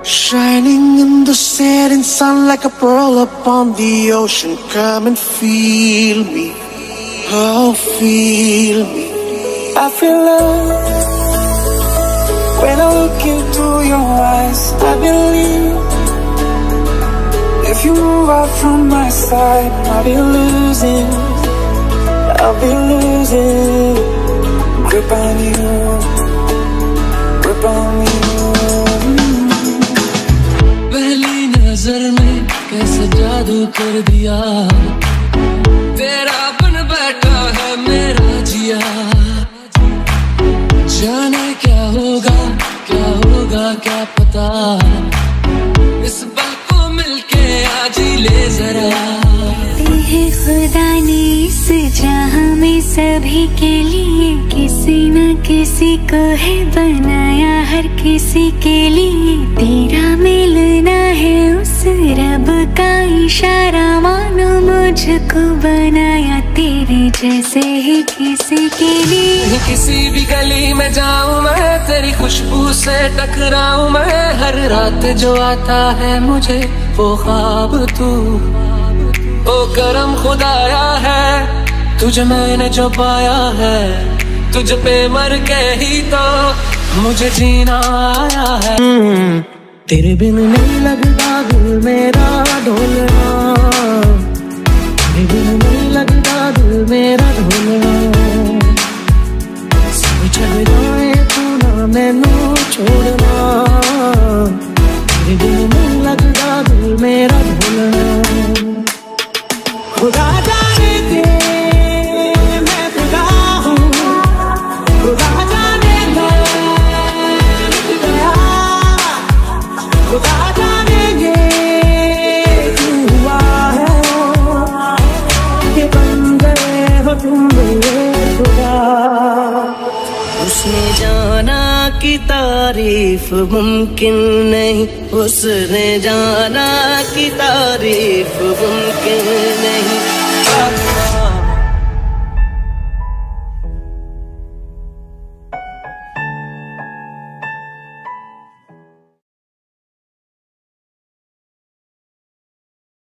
Shining in the setting sun like a pearl upon the ocean. Come and feel me, oh feel me. I feel love when I look into your eyes. I believe if you move out from my side, I'll be losing grip on you, grip on you. पहली नजर में कैसे जादू कर दिया, तेरा बन बैठा है मेरा जिया। जाने क्या होगा क्या पता, इस पल को मिलके आज ही ले जरा। खुदा ने इस जहां में सभी के लिए किसी न किसी को है बनाया, हर किसी के लिए तेरा मिलना है उस रब का इशारा। मानो मुझको बनाया तेरे जैसे ही किसी के लिए। किसी भी गली में जाऊं मैं, तेरी खुशबू से टकराऊं मैं। हर रात जो आता है मुझे वो ख्वाब तू, ओ करम खुदाया है तुझे मैंने जो पाया है। तुझ पे मर के ही तो मुझे जीना आया है। तेरे बिन नहीं लगता दिल मेरा ढोलना, तेरे बिन नहीं लगता दिल मेरा ढोलना। सब चल जाए तू ना मैनू छोड़ना, तेरे बिन नहीं लगता दिल मेरा ढोलना। खुदा जाने दे मैं खुदा हूँ, खुदा जाने दे मिट गया, खुदा जाने ये क्यों हुआ है कि बन गए हो तुम मेरे खुदा। उसने जाना कि तारीफ मुमकिन नहीं, उसने जाना कि तारीफ मुमकिन नहीं।